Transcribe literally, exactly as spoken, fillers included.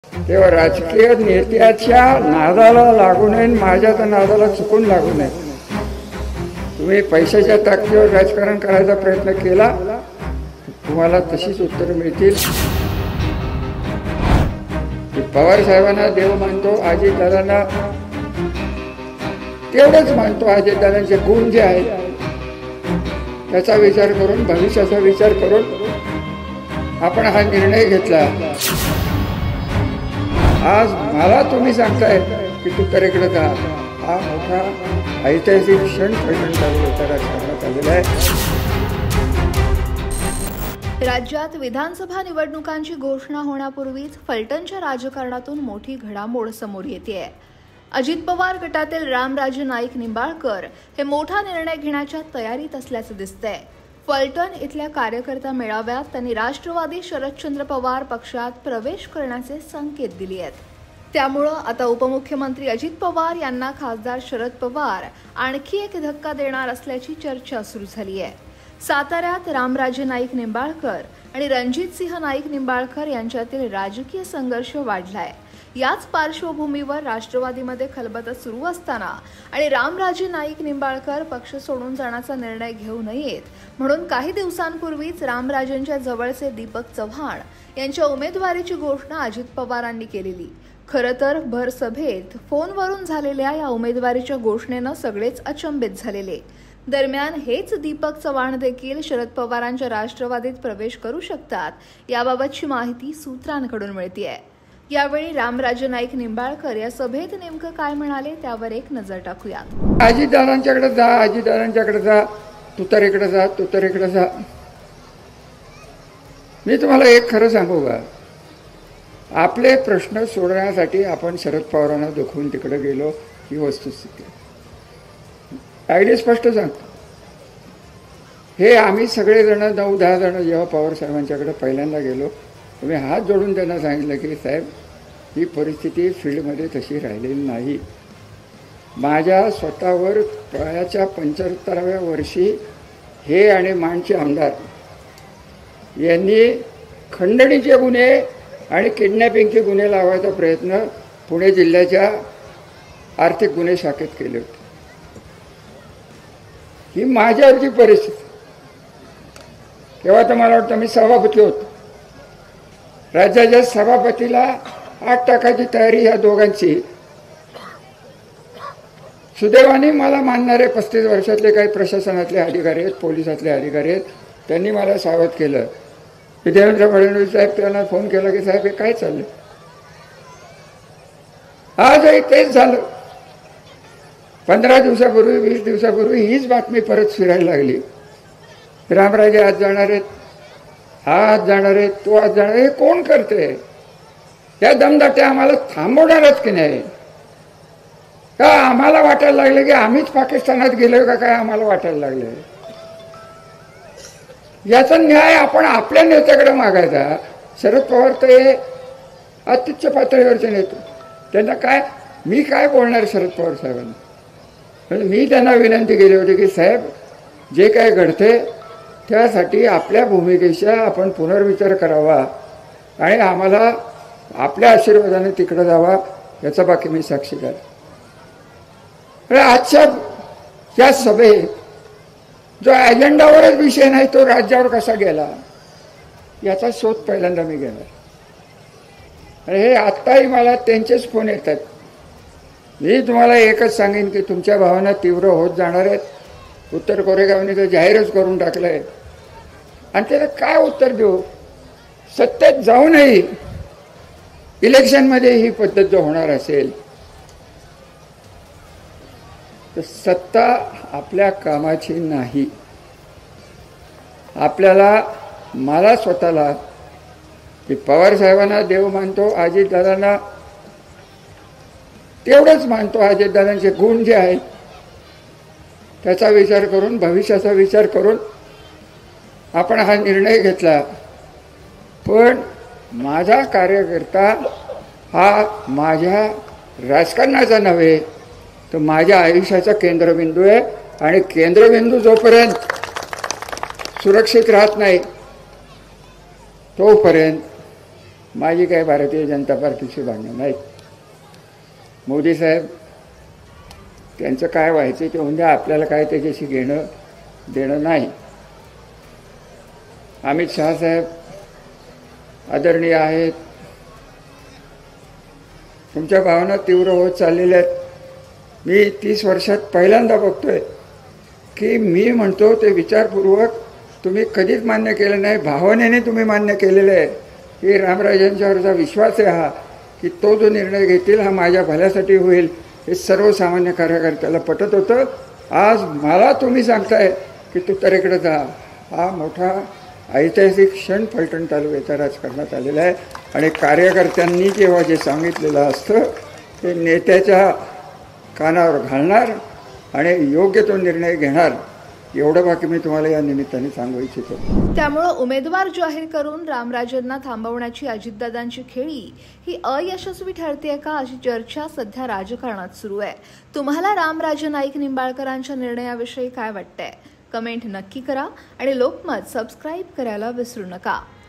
तेव्हा राजकीय नेत्याच्या नादाला लागू नये, माझ्या तर नादाला चुकून लागू नये. तुम्ही पैशाच्या ताकदीवर राजकारण करायचा प्रयत्न केला, तुम्हाला तशीच उत्तरं मिळतील. पवार साहेबांना देव मानतो, अजितदादांना तेवढंच मानतो. अजितदादांचे गुण जे आहेत त्याचा विचार करून, भविष्याचा विचार करून आपण हा निर्णय घेतला. आज मला तुम्ही सांगताय की तू करेकडे जा, हा मोठा ऐतिहासिक क्षण प्रचंड राजकारणात आलेला आहे. राज्यात विधानसभा निवडणुकांची घोषणा होण्यापूर्वीच फलटणच्या राजकारणातून मोठी घडामोड समोर येतेय. अजित पवार गटातील रामराजे नाईक निंबाळकर हे मोठा निर्णय घेण्याच्या तयारीत असल्याचं दिसतंय. फलटण इथल्या कार्यकर्ता मेळाव्यात त्यांनी राष्ट्रवादी शरदचंद्र पवार पक्षात प्रवेश करण्याचे संकेत दिले आहेत. त्यामुळं आता उपमुख्यमंत्री अजित पवार यांना खासदार शरद पवार आणखी एक धक्का देणार असल्याची चर्चा सुरू झाली आहे. साताऱ्यात रामराजे नाईक निंबाळकर आणि रणजितसिंह नाईक निंबाळकर यांच्यातील राजकीय संघर्ष वाढलाय. याच पार्श्वभूमीवर राष्ट्रवादीमध्ये खलबतं सुरू असताना आणि रामराजे नाईक निंबाळकर पक्ष सोडून जाण्याचा निर्णय घेऊ नयेत म्हणून काही दिवसांपूर्वीच रामराजेंच्या जवळचे दीपक चव्हाण यांच्या उमेदवारीची घोषणा अजित पवारांनी केलेली. खरं तर भर सभेत फोनवरून झालेल्या या उमेदवारीच्या घोषणेनं सगळेच अचंबित झालेले. दरम्यान हेच दीपक चव्हाण देखील शरद पवारांच्या राष्ट्रवादीत प्रवेश करू शकतात, याबाबतची माहिती सूत्रांकडून मिळतेय. यावेळी रामराजे नाईक निंबाळकर या सभेत नेमकं काय म्हणाले त्यावर एक नजर टाकूयात. अजितदादांच्याकडे जा, अजितदादांच्याकडे जा, तुतारीकडे जा, तुतारीकडे जा. मी तुम्हाला एक खरं सांगू का, आपले प्रश्न सोडवण्यासाठी आपण शरद पवारांना दुखवून तिकडे गेलो ही वस्तुस्थिती. आयडिया स्पष्ट सांगतो. हे आम्ही सगळेजण नऊ दहा जण जेव्हा पवार साहेबांच्याकडे पहिल्यांदा गेलो, तुम्ही हात जोडून त्यांना सांगितलं की साहेब, ही परिस्थिती फील्डमध्ये तशी राहिलेली नाही. माझ्या स्वतःवर वयाच्या पंच्याहत्तराव्या वर्षी हे आणि माणचे आमदार यांनी खंडणीचे गुन्हे आणि किडनॅपिंगचे गुन्हे लावायचा प्रयत्न पुणे जिल्ह्याच्या आर्थिक गुन्हे शाखेत केले होते. ही माझ्यावरची परिस्थिती. तेव्हा तर मला वाटतं मी सभापती होतो. राज्याच्या सभापतीला आठ टाकाची तयारी या दोघांची. सुदैवाने मला मानणारे पस्तीस वर्षातले काही प्रशासनातले अधिकारी आहेत, पोलिसातले अधिकारी आहेत, त्यांनी मला सावध केलं की देवेंद्र फडणवीस साहेब त्यांना फोन केला की साहेब हे काय चाललं. आजही तेच झालं. पंधरा दिवसापूर्वी वीस दिवसापूर्वी हीच बातमी परत फिरायला लागली. रामराजे आज जाणार आहेत, हा आज जाणार आहे, तो आज जाणार. हे कोण करते? या दमदाट्या आम्हाला थांबवणारच की नाही का? आम्हाला वाटायला लागले की आम्हीच पाकिस्तानात गेलोय का काय? आम्हाला वाटायला लागले. याचा न्याय आपण आपल्या नेत्याकडे मागायचा. शरद पवार तर हे अत्युच्च पातळीवरचे नेते, त्यांना काय, मी काय बोलणार शरद पवार साहेबांना. मी त्यांना विनंती केली होती की साहेब, जे काय घडते त्यासाठी आपल्या भूमिकेचा आपण पुनर्विचार करावा आणि आम्हाला आपल्या आशीर्वादाने तिकडे जावा, याचा बाकी मी साक्षीदार. आजच्या या सभेत जो अजेंडावरच विषय नाही तो राज्यावर कसा गेला याचा शोध पहिल्यांदा मी घेणार. हे आत्ताही मला त्यांचेच फोन येतात. मी तुम्हाला एकच सांगेन की तुमच्या भावना तीव्र होत जाणार आहेत. उत्तर कोरेगावने तर जाहीरच करून टाकलंय आणि त्याला काय उत्तर देऊ? सत्तेत जाऊनही इलेक्शनमध्ये ही पद्धत जो होणार असेल तर सत्ता आपल्या कामाची नाही. आपल्याला, मला स्वतःला, मी पवार साहेबांना देव मानतो, अजितदादांना तेवढंच मानतो. अजितदादांचे गुण जे आहेत त्याचा विचार करून, भविष्याचा विचार करून आपण हा निर्णय घेतला. पण माझा कार्यकर्ता हा माझ्या राजकारणाचा नव्हे, तर माझ्या आयुष्याचा केंद्रबिंदू आहे. आणि केंद्रबिंदू जोपर्यंत सुरक्षित राहत नाही तोपर्यंत माझी काय भारतीय जनता पार्टीची भांडणं नाहीत. मोदी साहेब त्यांचं काय व्हायचं ते म्हणजे आपल्याला काय त्याच्याशी घेणं देणं नाही. अमित शहा साहेब आदरणीय आहेत. तुमच्या भावना तीव्र होत चाललेल्या आहेत. मी तीस वर्षात पहिल्यांदा बघतोय की मी म्हणतो ते विचारपूर्वक तुम्ही कधीच मान्य केलं नाही, भावनेने तुम्ही मान्य केलेलं आहे की रामराजांच्यावरचा विश्वास आहे हा, की तो जो निर्णय घेतील हा माझ्या भल्यासाठी होईल, हे सर्वसामान्य कार्यकर्त्याला पटत होतं. आज मला तुम्ही सांगताय की तू तरेकडे जा. हा मोठा ऐतिहासिक क्षण फलटण तालुक्याच्या राजकारणात आलेला आहे. आणि कार्यकर्त्यांनी जेव्हा जे सांगितलेलं असतं ते नेत्याच्या कानावर घालणार आणि योग्य तो निर्णय घेणार, एवढं बाकी मी तुम्हाला या निमित्ताने सांगू इच्छितो. त्यामुळे उमेदवार जाहीर करून रामराजेंना थांबवण्याची अजितदादांची खेळी ही अयशस्वी ठरते का, अशी चर्चा सध्या राजकारणात सुरू आहे. तुम्हाला रामराजे नाईक निंबाळकरांच्या निर्णयाविषयी काय वाटतंय? कमेंट नक्की करा आणि लोकमत सबस्क्राईब करायला विसरू नका.